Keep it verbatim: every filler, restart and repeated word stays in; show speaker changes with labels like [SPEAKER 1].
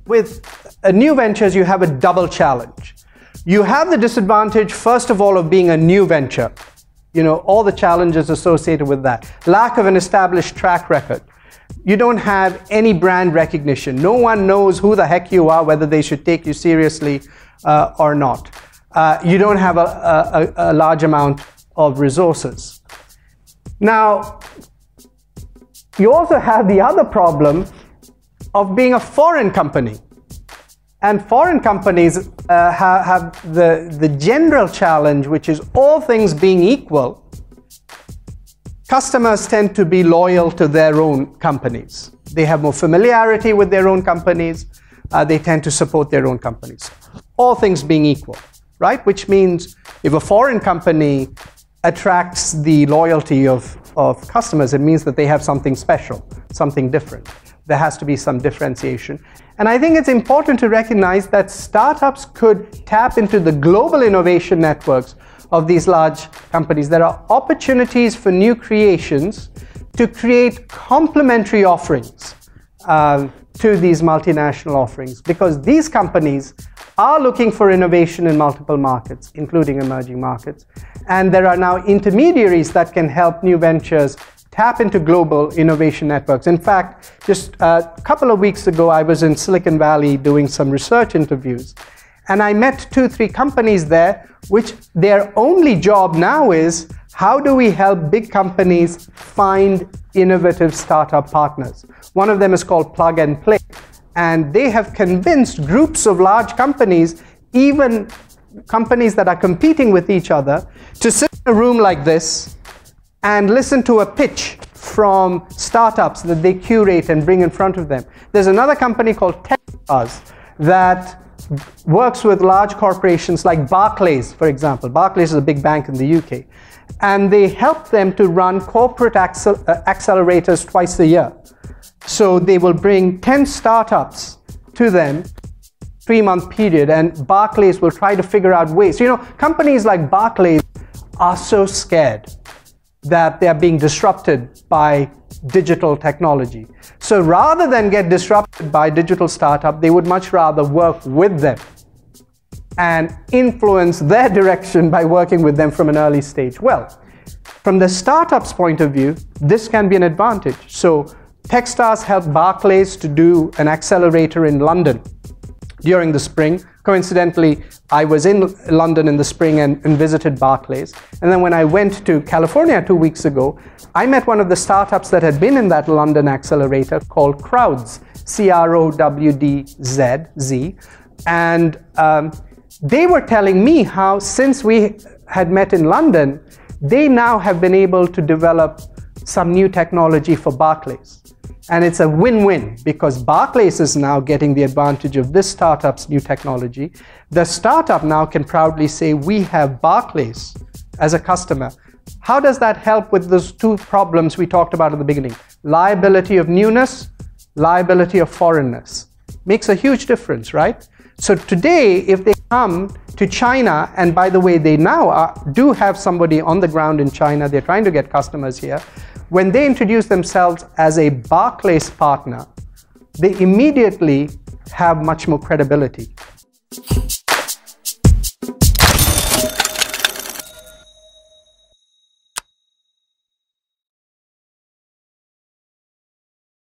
[SPEAKER 1] with uh, new ventures, you have a double challenge. You have the disadvantage, first of all, of being a new venture. You know, all the challenges associated with that. Lack of an established track record. You don't have any brand recognition. No one knows who the heck you are, whether they should take you seriously uh, or not. Uh, you don't have a, a, a large amount of resources. Now, you also have the other problem of being a foreign company. And foreign companies uh, have, have the, the general challenge, which is all things being equal, customers tend to be loyal to their own companies. They have more familiarity with their own companies. Uh, they tend to support their own companies. All things being equal, right? Which means if a foreign company attracts the loyalty of, of customers, it means that they have something special, something different. There has to be some differentiation. And I think it's important to recognize that startups could tap into the global innovation networks of these large companies. There are opportunities for new creations to create complementary offerings uh, to these multinational offerings, because these companies are looking for innovation in multiple markets, including emerging markets. And there are now intermediaries that can help new ventures tap into global innovation networks. In fact, just a couple of weeks ago, I was in Silicon Valley doing some research interviews, and I met two, three companies there, which their only job now is, how do we help big companies find innovative startup partners? One of them is called Plug and Play, and they have convinced groups of large companies, even companies that are competing with each other, to sit in a room like this and listen to a pitch from startups that they curate and bring in front of them. There's another company called Techstars that works with large corporations like Barclays, for example. Barclays is a big bank in the U K. And they help them to run corporate accel uh, accelerators twice a year. So they will bring ten startups to them, three-month period, and Barclays will try to figure out ways. You know, companies like Barclays are so scared that they are being disrupted by digital technology. So rather than get disrupted by digital startup, they would much rather work with them and influence their direction by working with them from an early stage. Well, from the startup's point of view, this can be an advantage. So Techstars helped Barclays to do an accelerator in London during the spring. Coincidentally, I was in London in the spring and, and visited Barclays. And then when I went to California two weeks ago, I met one of the startups that had been in that London accelerator called Crowds, C R O W D Z, Z. And um, they were telling me how, since we had met in London, they now have been able to develop some new technology for Barclays. And it's a win-win, because Barclays is now getting the advantage of this startup's new technology. The startup now can proudly say, we have Barclays as a customer. How does that help with those two problems we talked about at the beginning? Liability of newness, liability of foreignness. Makes a huge difference, right? So today, if they come to China, and by the way, they now are, do have somebody on the ground in China, they're trying to get customers here. When they introduce themselves as a Barclays partner, they immediately have much more credibility.